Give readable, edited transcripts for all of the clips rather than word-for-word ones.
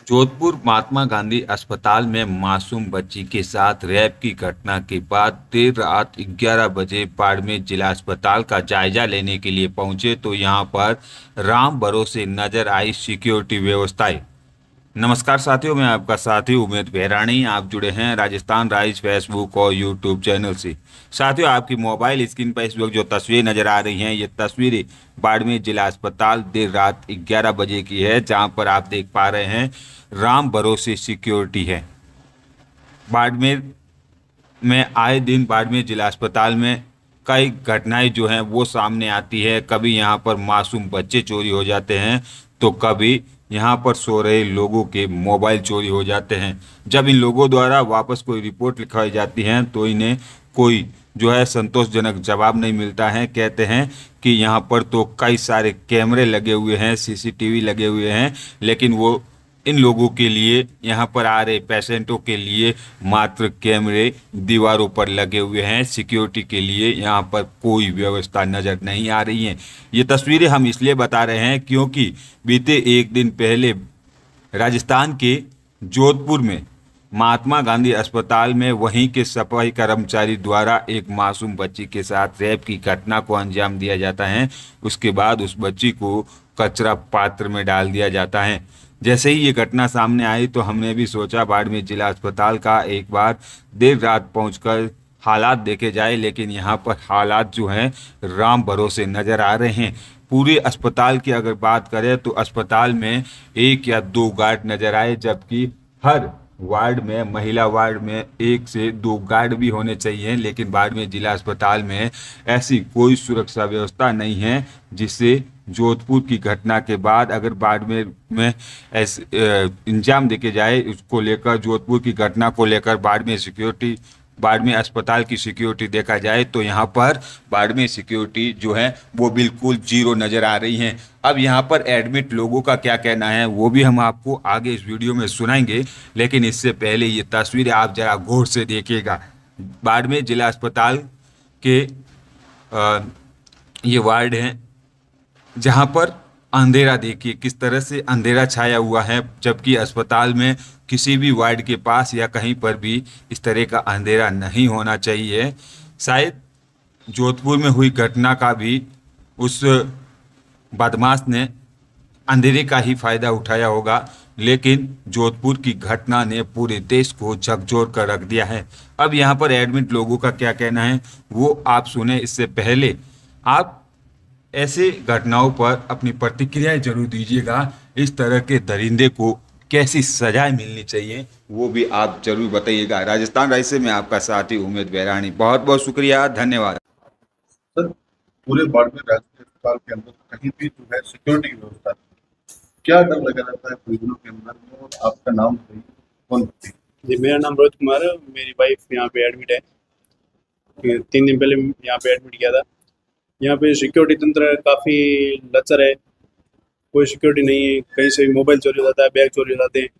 जोधपुर महात्मा गांधी अस्पताल में मासूम बच्ची के साथ रेप की घटना के बाद देर रात 11 बजे बाड़मेर जिला अस्पताल का जायजा लेने के लिए पहुंचे तो यहां पर राम भरोसे नजर आई सिक्योरिटी व्यवस्थाएं। नमस्कार साथियों, मैं आपका साथी उमेद भैराणी। आप जुड़े हैं राजस्थान राइज फेसबुक और यूट्यूब चैनल से। साथियों, आपकी मोबाइल स्क्रीन पर इस वक्त जो तस्वीर नजर आ रही हैं, ये तस्वीरें बाड़मेर जिला अस्पताल देर रात 11 बजे की है, जहां पर आप देख पा रहे हैं राम भरोसे सिक्योरिटी है। बाड़मेर में आए दिन बाड़मेर जिला अस्पताल में कई घटनाएं जो हैं वो सामने आती है। कभी यहाँ पर मासूम बच्चे चोरी हो जाते हैं तो कभी यहाँ पर सो रहे लोगों के मोबाइल चोरी हो जाते हैं। जब इन लोगों द्वारा वापस कोई रिपोर्ट लिखवाई जाती है तो इन्हें कोई जो है संतोषजनक जवाब नहीं मिलता है। कहते हैं कि यहाँ पर तो कई सारे कैमरे लगे हुए हैं, सीसीटीवी लगे हुए हैं, लेकिन वो इन लोगों के लिए, यहाँ पर आ रहे पेशेंटों के लिए मात्र कैमरे दीवारों पर लगे हुए हैं। सिक्योरिटी के लिए यहाँ पर कोई व्यवस्था नज़र नहीं आ रही है। ये तस्वीरें हम इसलिए बता रहे हैं क्योंकि बीते एक दिन पहले राजस्थान के जोधपुर में महात्मा गांधी अस्पताल में वहीं के सफाई कर्मचारी द्वारा एक मासूम बच्ची के साथ रेप की घटना को अंजाम दिया जाता है। उसके बाद उस बच्ची को कचरा पात्र में डाल दिया जाता है। जैसे ही ये घटना सामने आई तो हमने भी सोचा बाड़मेर जिला अस्पताल का एक बार देर रात पहुंचकर हालात देखे जाए, लेकिन यहाँ पर हालात जो हैं राम भरोसे नज़र आ रहे हैं। पूरे अस्पताल की अगर बात करें तो अस्पताल में एक या दो गार्ड नज़र आए, जबकि हर वार्ड में, महिला वार्ड में 1 से 2 गार्ड भी होने चाहिए, लेकिन बाड़मेर जिला अस्पताल में ऐसी कोई सुरक्षा व्यवस्था नहीं है जिससे जोधपुर की घटना के बाद अगर बाड़मेर में ऐसे इंजाम देके जाए उसको लेकर, जोधपुर की घटना को लेकर बाड़मेर अस्पताल की सिक्योरिटी देखा जाए तो यहाँ पर बाड़मेर सिक्योरिटी जो है वो बिल्कुल जीरो नज़र आ रही हैं। अब यहाँ पर एडमिट लोगों का क्या कहना है वो भी हम आपको आगे इस वीडियो में सुनाएंगे, लेकिन इससे पहले ये तस्वीरें आप जरा गौर से देखिएगा। बाड़मेर जिला अस्पताल के ये वार्ड हैं जहाँ पर अंधेरा देखिए किस तरह से अंधेरा छाया हुआ है, जबकि अस्पताल में किसी भी वार्ड के पास या कहीं पर भी इस तरह का अंधेरा नहीं होना चाहिए। शायद जोधपुर में हुई घटना का भी उस बदमाश ने अंधेरे का ही फायदा उठाया होगा, लेकिन जोधपुर की घटना ने पूरे देश को झकझोर कर रख दिया है। अब यहाँ पर एडमिट लोगों का क्या कहना है वो आप सुने। इससे पहले आप ऐसे घटनाओं पर अपनी प्रतिक्रियाएं जरूर दीजिएगा। इस तरह के दरिंदे को कैसी सजाएं मिलनी चाहिए वो भी आप जरूर बताइएगा। राजस्थान राइज से मैं आपका साथी उमेद भैराणी, बहुत बहुत शुक्रिया, धन्यवाद। सर, पूरे बाड़मेर राजकीय अस्पताल के अंदर कहीं भी जो है सिक्योरिटी की व्यवस्था क्या डर लगा रहता है परिजनों के अंदर में? और आपका नाम बताइए, कौन बताइए? जी, मेरा नाम रोहित कुमार है। मेरी वाइफ यहाँ पे एडमिट है। 3 दिन पहले यहाँ पे एडमिट किया था। यहाँ पे सिक्योरिटी तंत्र काफ़ी लचर है, कोई सिक्योरिटी नहीं है। कहीं से भी मोबाइल चोरी हो जाता है, बैग चोरी हो जाते हैं।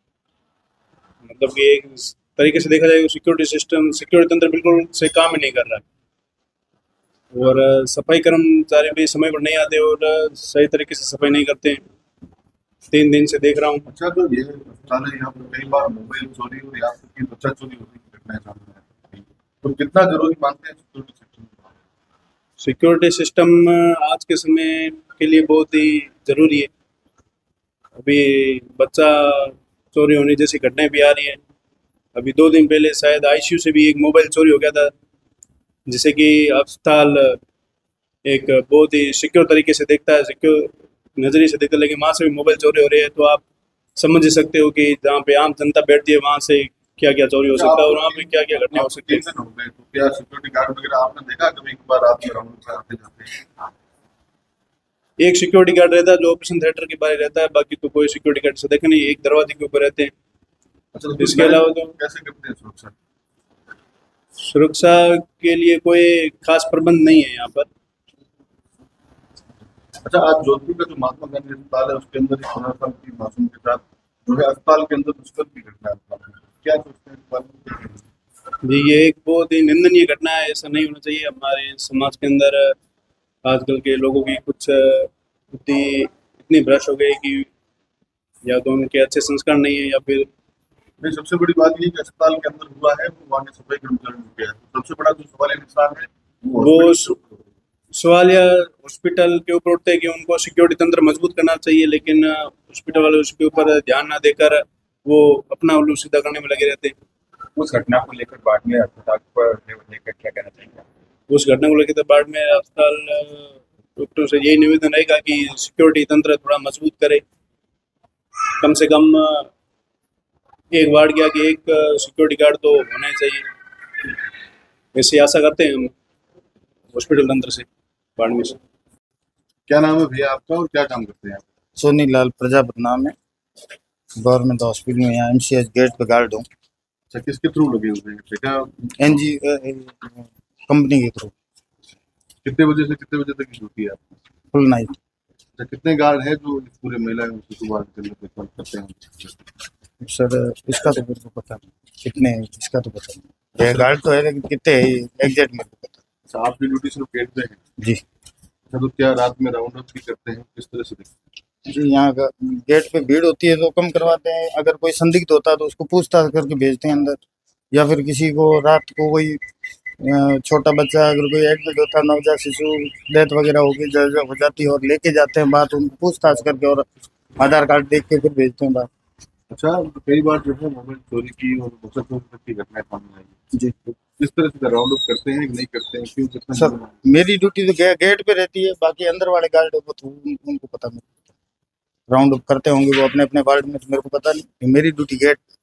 मतलब कि एक तरीके से देखा जाए तो सिक्योरिटी तंत्र बिल्कुल से काम ही नहीं कर रहा है। और सफाई कर्मचारी भी समय पर नहीं आते और सही तरीके से सफाई नहीं करते हैं। 3 दिन से देख रहा हूँ। अच्छा, तो ये अस्पताल है, यहाँ पर कई बार मोबाइल चोरी और यहाँ तक कि बच्चा चोरी होने की घटनाएं सामने आती हैं, तो कितना जरूरी मानते हैं सिक्योरिटी सिस्टम आज के समय के लिए बहुत ही ज़रूरी है। अभी बच्चा चोरी होने जैसी घटनाएं भी आ रही हैं। अभी 2 दिन पहले शायद आईसीयू से भी एक मोबाइल चोरी हो गया था, जिससे कि अस्पताल एक बहुत ही सिक्योर तरीके से देखता है, सिक्योर नज़रिए से देखता है, लेकिन वहाँ से भी मोबाइल चोरी हो रही है। तो आप समझ ही सकते हो कि जहाँ पे आम जनता बैठती है वहाँ से क्या क्या चोरी हो सकता है और वहाँ पे क्या क्या घटना हो सकती है। तो क्या सिक्योरिटी गार्ड वगैरह आपने देखा कभी? एक बार आप ग्राउंड पर आते जाते? एक सिक्योरिटी गार्ड रहता है जो ऑपरेशन थिएटर के बाहर रहता है, बाकी तो कोई सिक्योरिटी गार्ड से देखा नहीं। एक दरवाजे के ऊपर रहते हैं। अच्छा, इसके अलावा तो कैसे करते हैं सुरक्षा? सुरक्षा के लिए कोई खास प्रबंध नहीं है यहाँ पर। अच्छा, आज जोधपुर का जो महात्मा गांधी अस्पताल है उसके अंदर 15 साल की मासूम के साथ जो है अस्पताल के अंदर दुष्कर्म की घटना है, क्या सोचते हैं? जी, ये एक बहुत ही निंदनीय घटना है। ऐसा नहीं होना चाहिए। हमारे समाज के अंदर आजकल के लोगों की कुछ बुद्धि इतनी भ्रष्ट हो गई कि या तो उनके अच्छे संस्कार नहीं है या फिर नहीं, सबसे बड़ी बात ये कि अस्पताल के अंदर हुआ है वो वहाँ के सफाई कर्मचारी रुके हैं। सबसे बड़ा जो सवाल निशान है वो सवाल या हॉस्पिटल के ऊपर उठते हैं कि उनको सिक्योरिटी तंत्र मजबूत करना चाहिए, लेकिन हॉस्पिटल वाले उसके ऊपर ध्यान ना देकर वो अपना उल्लू सीधा करने में लगे रहते हैं। उस घटना को लेकर बाद में अस्पताल पर लेकर क्या कहना चाहिए? उस घटना को लेकर तो बाद में अस्पताल डॉक्टर से यही निवेदन रहेगा कि सिक्योरिटी तंत्र थोड़ा मजबूत करे, कम से कम एक वार्ड के आगे एक सिक्योरिटी गार्ड तो होना ही चाहिए। ऐसी आशा करते हैं हम हॉस्पिटल तंत्र से, बाड़मेर से। क्या नाम है भैया आपका और क्या काम करते हैं आप? सोनी लाल प्रजापति नाम है, गवर्नमेंट हॉस्पिटल में यहाँ MCH गेट पे गार्ड हूँ। अच्छा, किसके थ्रू लगे हुए हैं बेटा? NG कंपनी के थ्रू। कितने बजे से कितने बजे तक की ड्यूटी है आपकी? Full night. अच्छा, कितने गार्ड हैं जो इस पूरे महिला शिशु वार्ड के अंदर देखभाल करते हैं? सर इसका तो मेरे को पता नहीं कितने हैं, इसका तो पता नहीं। ये गार्ड तो है लेकिन कितने है एग्जैक्ट मेरे को पता अच्छा, आपकी ड्यूटी सिर्फ गेट पे है? जी। अच्छा, तो क्या रात में राउंड अप भी करते हैं, किस तरह से देखते हैं? जी, यहाँ का गेट पे भीड़ होती है तो कम करवाते हैं, अगर कोई संदिग्ध होता है तो उसको पूछताछ करके भेजते हैं अंदर, या फिर किसी को रात को कोई छोटा बच्चा अगर कोई एडमिट होता है, नवजात शिशु डेथ वगैरह हो जाती है और लेके जाते हैं बात, उनको पूछताछ करके और आधार कार्ड देख के फिर भेजते हैं बात। अच्छा, तो कई बार जो है मोबाइल चोरी की और बचत चोरी तक की घटनाएं सामने आई है। जी। तो किस तरह से राउंड अप करते हैं कि नहीं करते हैं, क्यों, कितना? सर मेरी ड्यूटी तो गेट पे रहती है, बाकी अंदर वाले गार्ड को तो उनको पता नहीं, राउंड अप करते होंगे वो अपने अपने वार्ड में, तो मेरे को पता नहीं। मेरी ड्यूटी गेट